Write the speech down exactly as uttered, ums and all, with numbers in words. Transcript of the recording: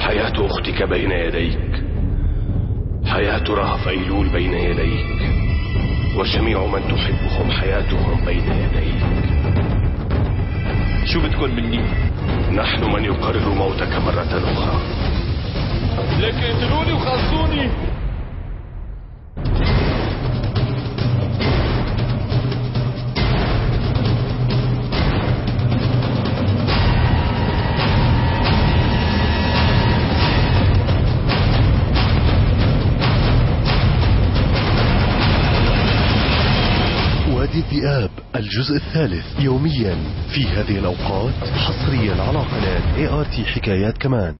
حياة أختك بين يديك، حياة رهف أيلول بين يديك، وجميع من تحبهم حياتهم بين يديك. شو بدكن مني؟ نحن من يقرر موتك مرة أخرى. لكن اقتلوني وخلصوني. وادي الذئاب الجزء الثالث يوميا في هذه الأوقات حصريا على قناة اي ار تي حكايات كمان.